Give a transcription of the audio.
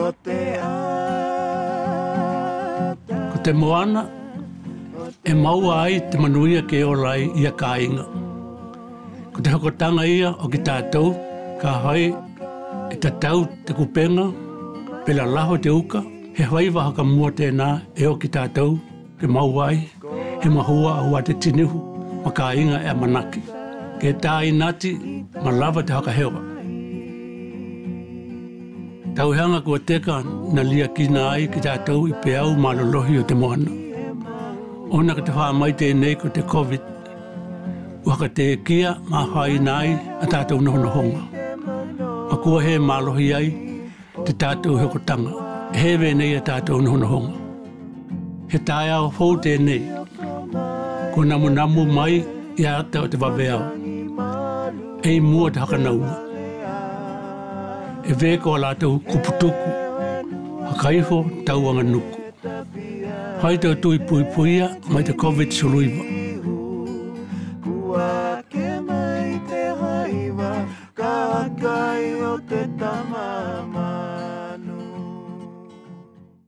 Ko te moana, e maua ai te manuia ke olai ia ka inga. Ko te hokotanga ia o ki tātou, ka hai e tatau te kupenga, pela laho te uka, he haiwa haka mua tēnā e o ki tātou, ke maua ai, he mahua a ua te tinihu, ma ka inga e manaki. Ke tā inati, ma lava te haka hewa. Tauhanga kua teka na lia kina ai ki tātou i pe au malolohi o te moana. Ona ka te wha mai tēnei ko te COVID. Waka te kia ma hai nai a tātou nohono honga. Ma kua he malohi ai te tātou hekotanga. He venei a tātou nohono honga. He tae au hou tēnei. Ko namu mai i ata o te waweao. Ei mua te hakanaua. E veko a lātou kuputuku, hakaiho tauanga nuku. Hai tau tui pui puia mai te COVID suluiwa. Kua ke mai te haiwa, ka kai o te tamama.